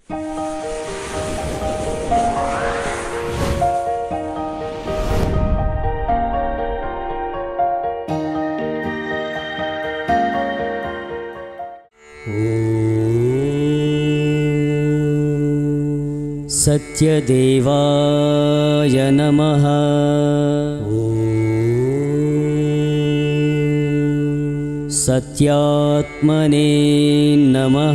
सत्यदेवाय नमः। सत्यात्मने नमः।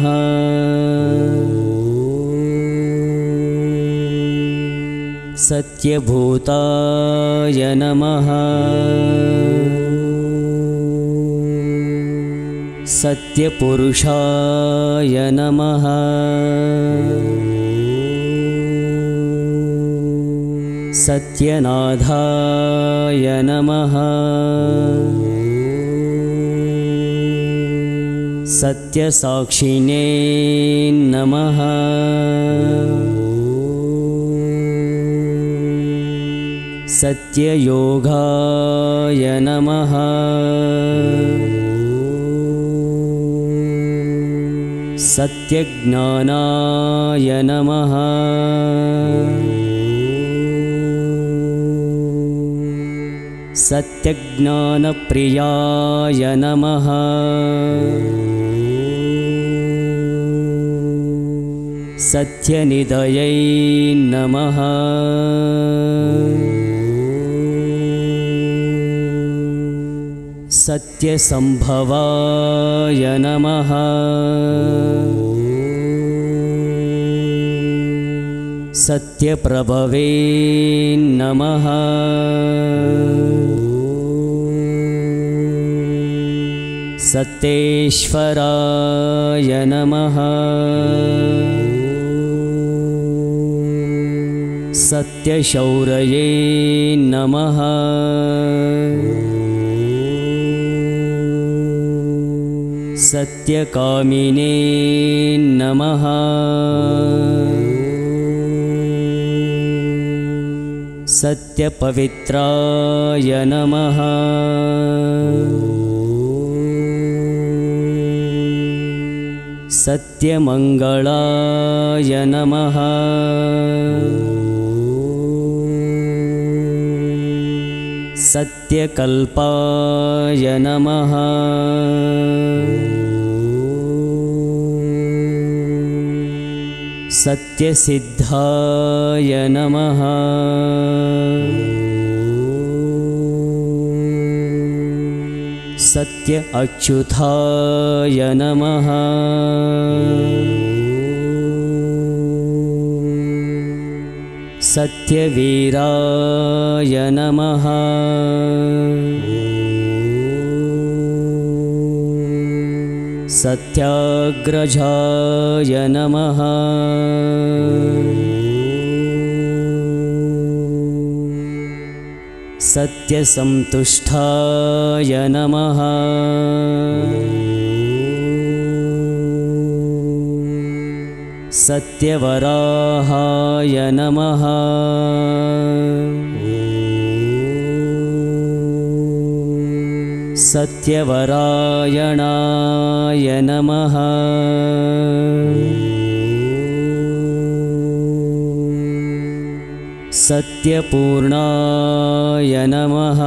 सत्यभूताय नमः। सत्यपुरुषाय नमः। सत्यनाथाय नमः। सत्यसाक्षिणे नमः। सत्ययोगाय नमः। सत्यज्ञानाय नमः। सत्यज्ञानप्रियाय नमः। सत्यनिधये नमः। सत्यसंभवाय नमः। सत्यप्रभवे नमः। सत्येश्वराय नमः। सत्यशौर्ये नमः। सत्यकामिने नमः। सत्यपवित्राय नमः। सत्यमङ्गलाय नमः। सत्यकल्पाय नमः। सत्यसिद्धाय नमः। सत्य अच्युताय नमः। सत्यवीराय नमः। सत्याग्रजाय नमः। सत्यसंतुष्टाय नमः। सत्यवराहाय नमः। सत्यवरायणाय नमः। सत्यपूर्णाय नमः।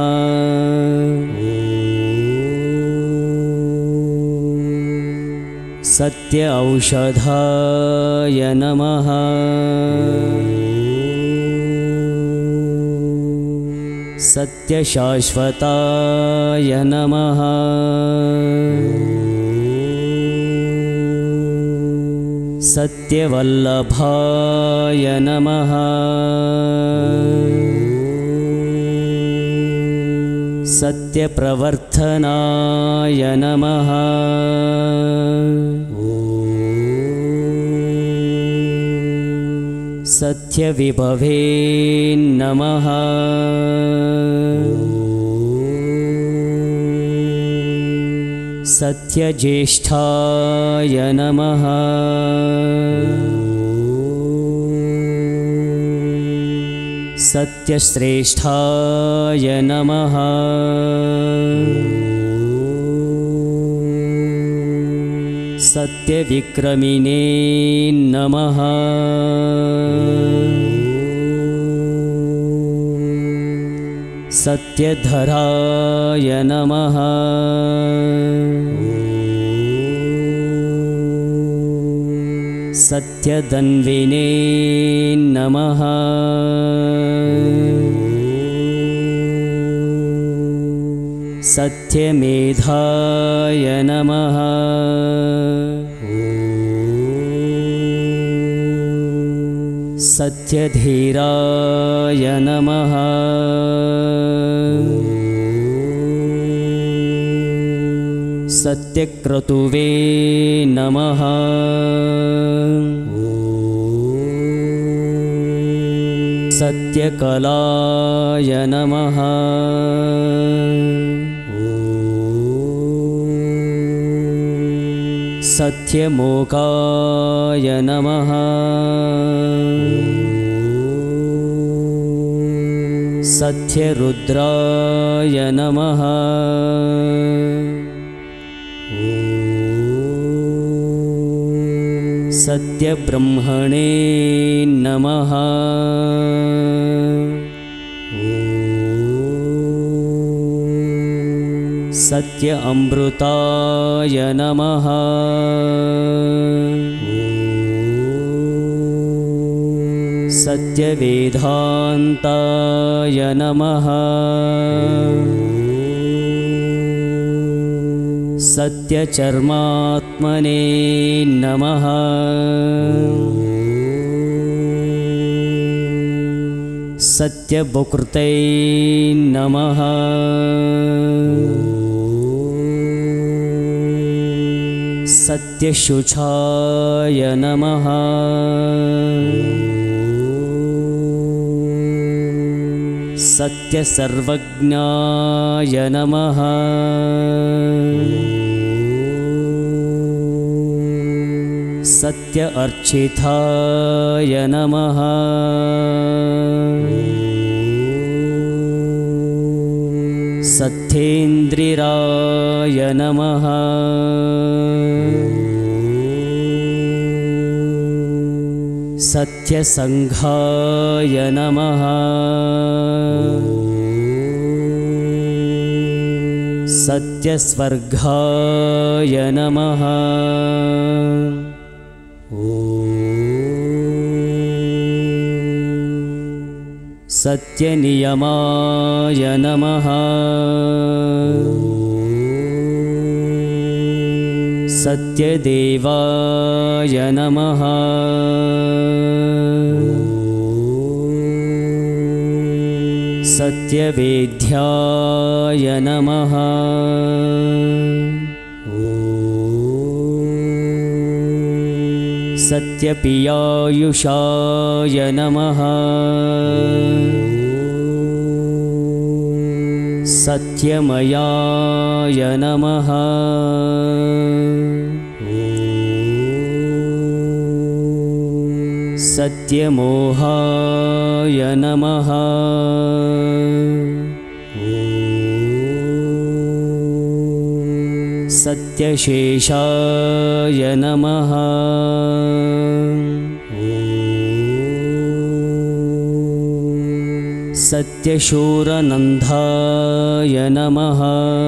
सत्य औषधाय नमः। सत्यशाश्वताय नमः। सत्यवल्लभाय नमः। सत्यप्रवर्तनाय नमः। सत्यविभवे नमः। सत्यज्येष्ठाय नमः। सत्यश्रेष्ठाय नमः। सत्यविक्रमिणे नमः। सत्यधराय नमः। सत्यधन्विने नमः। सत्यमेधाय नमः। सत्यधीराय नमः। सत्यक्रतुवे नमः। सत्यकलाय नमः। सत्यमोकाय नमः। सत्यरुद्राय नमः। सत्यब्रह्मणे नमः। सत्य अमृताय नमः। सत्यवेदान्ताय नमः। सत्यचर्मात्मने नमः। सत्यभुक्ते नमः। सत्यशुचाय नमः। सत्यसर्वज्ञाय नमः। सत्य अर्चिताय नमः। सत्येन्द्रिराय नमः। सत्यसङ्घाय नमः। सत्यस्वर्गाय नमः। सत्यनियमाय नमः। सत्यदेवाय नमः। सत्यवेद्याय नमः। सत्यपियायुषाय नमः। सत्यमयाय नमः। सत्यमोहाय नमः। सत्यशेषाय नमः। सत्यशूरनन्दाय नमः।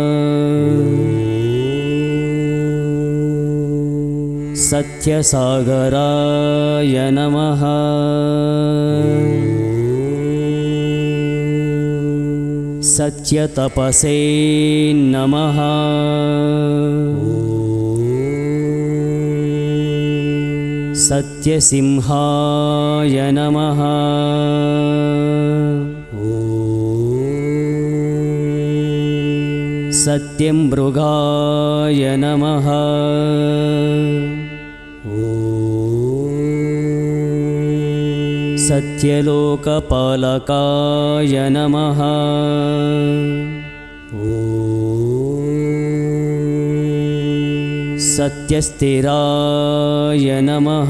सत्यसागराय नमः। सत्यतपसे नमः। सत्यसिंहाय नमः। सत्यमृगाय नमः। सत्यलोकपालकाय नमः। सत्यस्थिराय नमः।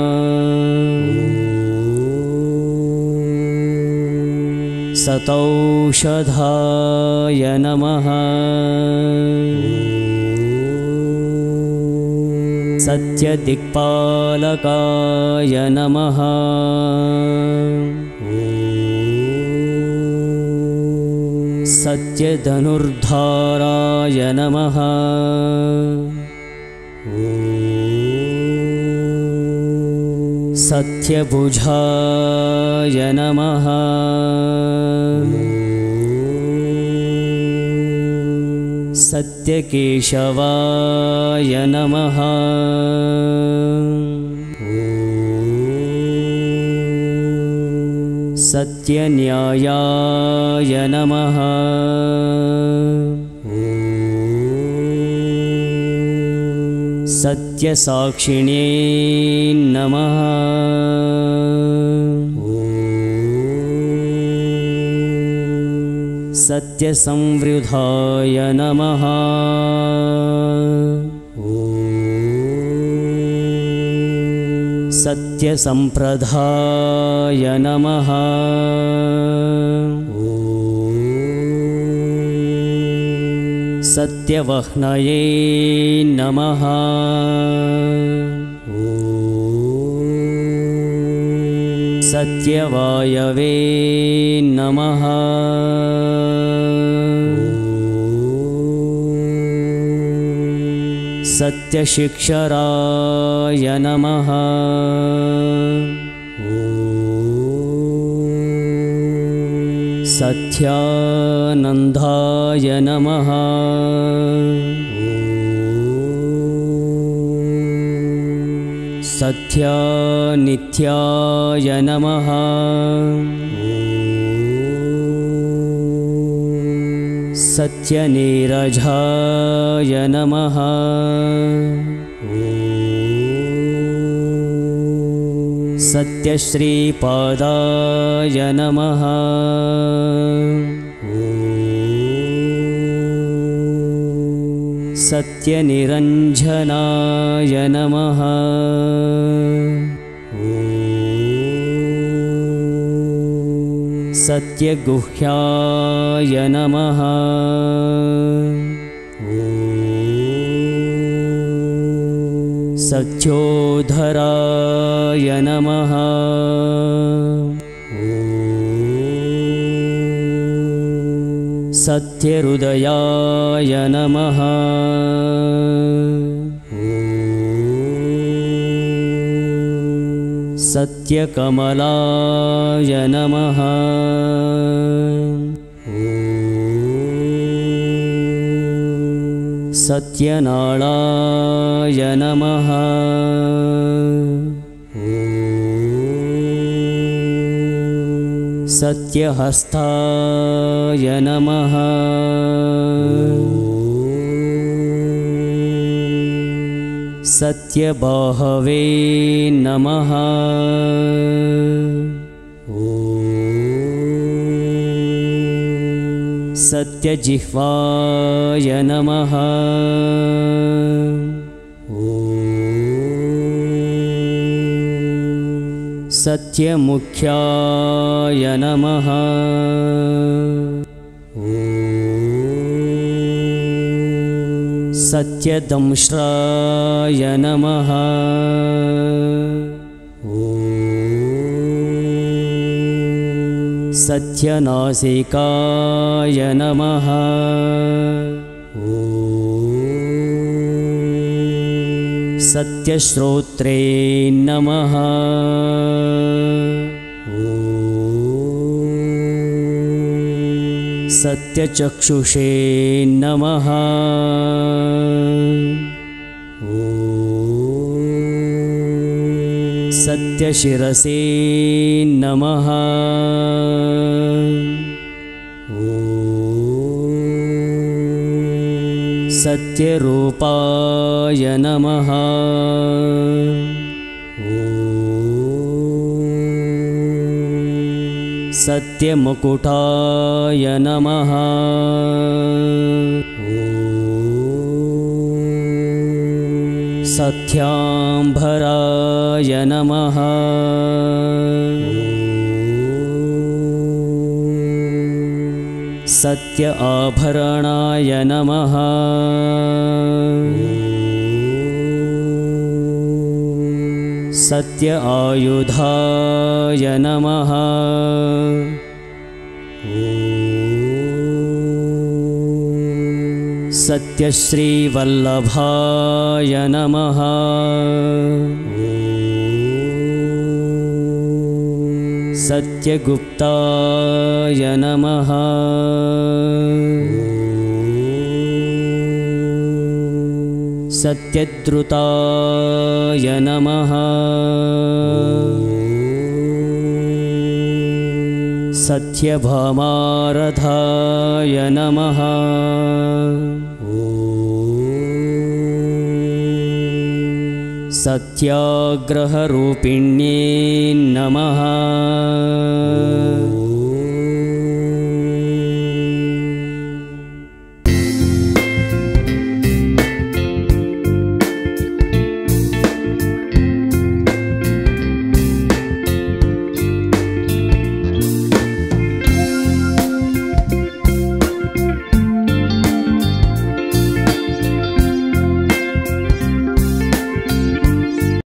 सतौषधाय नमः। सत्यदिक्पालकाय नमः। सत्यधनुर्धाराय नमः। सत्यभुजाय नमः। सत्यकेशवाय नमः। सत्यन्यायाय नमः। सत्यसाक्षिणे नमः। सत्यसंवृधाय नमः। सत्यसंप्रदाय नमः। सत्यवह्नये नमः। सत्यवायवे नमः। सत्यशिक्षराय नमः। सत्यानन्दाय नमः। सत्यानित्याय नमः। सत्यनीरजाय नमः। सत्यश्रीपादाय नमः। सत्यनिरञ्जनाय नमः। सत्यगुह्याय नमः। सत्योधराय नमः। सत्यहृदयाय नमः। सत्यकमलाय नमः। सत्यनाळाय नमः। सत्यहस्ताय नमः। सत्यबाहवे नमः। सत्यजिह्वाय नमः। सत्यमुख्याय नमः। सत्यदंष्ट्राय नमः। सत्यनासिकाय नमः। सत्यश्रोत्रे नमः। सत्यचक्षुषे नमः। सत्यशिरसे नमः। सत्यरूपाय नमः। सत्यमुकुटाय नमः। सत्याम्बराय नमः। सत्य आभरणाय नमः। सत्य आयुधाय नमः। सत्यश्रीवल्लभाय नमः। सत्यगुप्ताय नमः। सत्यद्रुताय नमः। सत्यभामारथाय नमः। सत्याग्रहरूपिण्ये नमः।